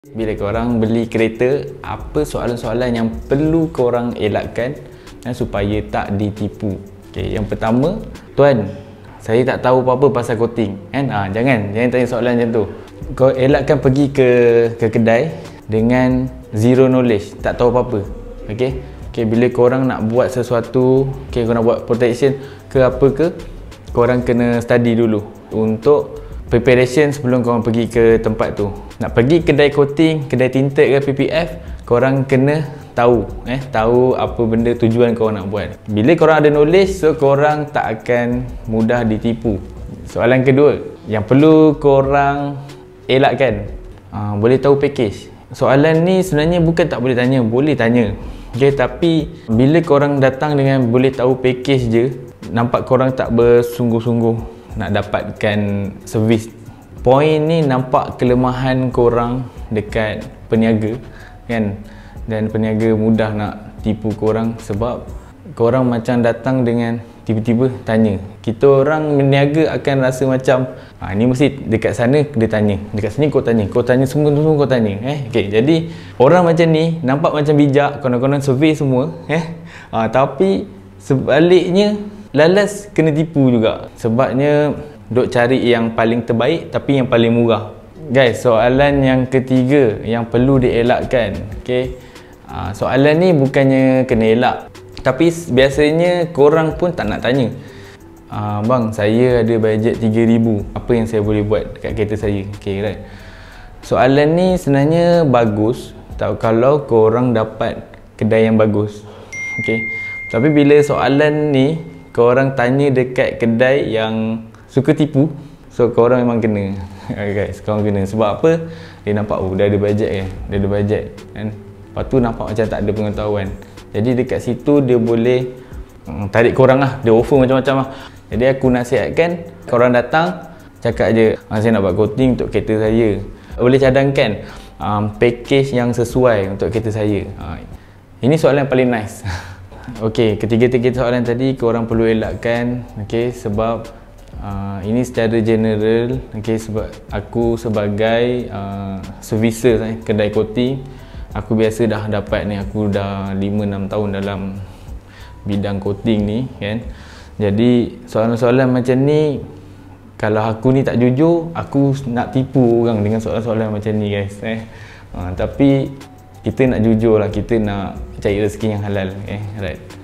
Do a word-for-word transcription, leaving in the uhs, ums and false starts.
Bila korang beli kereta, apa soalan-soalan yang perlu korang elakkan eh, supaya tak ditipu? Okay, yang pertama, tuan, saya tak tahu apa-apa pasal coating kan? Ha, jangan, jangan tanya soalan macam tu. Kau elakkan pergi ke ke kedai dengan zero knowledge, tak tahu apa-apa. Okey. Okey, bila korang nak buat sesuatu, okey, korang nak buat protection ke apa ke, korang kena study dulu untuk preparation sebelum korang pergi ke tempat tu. Nak pergi kedai coating, kedai tinted ke P P F, korang kena tahu eh tahu apa benda tujuan korang nak buat. Bila korang ada knowledge, so korang tak akan mudah ditipu. Soalan kedua yang perlu korang elakkan, uh, boleh tahu package. Soalan ni sebenarnya bukan tak boleh tanya, boleh tanya. Okay, tapi bila korang datang dengan boleh tahu package je, nampak korang tak bersungguh-sungguh nak dapatkan servis. Point ni nampak kelemahan korang dekat peniaga kan, dan peniaga mudah nak tipu korang sebab korang macam datang dengan tiba-tiba tanya. Kita orang meniaga akan rasa macam ha, ni mesti dekat sana dia tanya, dekat sini kau tanya, kau tanya semua semua kau tanya eh okey. Jadi orang macam ni nampak macam bijak, konon-konon survey semua eh ha, tapi sebaliknya lalas kena tipu juga. Sebabnya duk cari yang paling terbaik tapi yang paling murah. Guys, soalan yang ketiga yang perlu dielakkan. Okay, uh, soalan ni bukannya kena elak, tapi biasanya korang pun tak nak tanya. uh, Bang, saya ada bajet tiga ribu, apa yang saya boleh buat dekat kereta saya? Okay, right. Soalan ni sebenarnya bagus tak kalau korang dapat kedai yang bagus. Okay, tapi bila soalan ni korang tanya dekat kedai yang suka tipu, so korang memang kena. Guys, korang kena. Sebab apa? Dia nampak, oh dah ada bajet kan, dia ada bajet kan, lepas tu nampak macam tak ada pengetahuan. Jadi dekat situ dia boleh um, tarik korang lah, dia offer macam-macam lah. Jadi aku nasihatkan korang datang, cakap je, ah, saya nak buat coating untuk kereta saya, boleh cadangkan um, package yang sesuai untuk kereta saya. uh, Ini soalan yang paling nice. Okey, ketiga-tiga soalan tadi korang perlu elakkan. Okey, sebab uh, ini secara general. Okey, sebab aku sebagai uh, servicer eh, kedai coating, aku biasa dah dapat ni, aku dah lima enam tahun dalam bidang coating ni kan. Jadi soalan-soalan macam ni, kalau aku ni tak jujur, aku nak tipu orang dengan soalan-soalan macam ni guys eh. Uh, tapi kita nak jujur lah, kita nak cari rezeki yang halal eh, right.